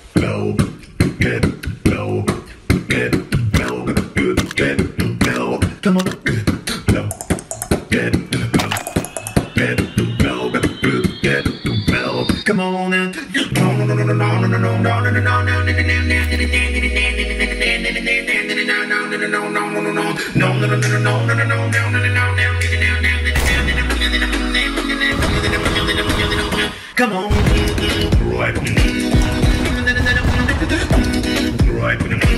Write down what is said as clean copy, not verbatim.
bell, get bell, get bell, get bell. Come on, bell, get bell, get bell, get bell. Come on and come on, right, right.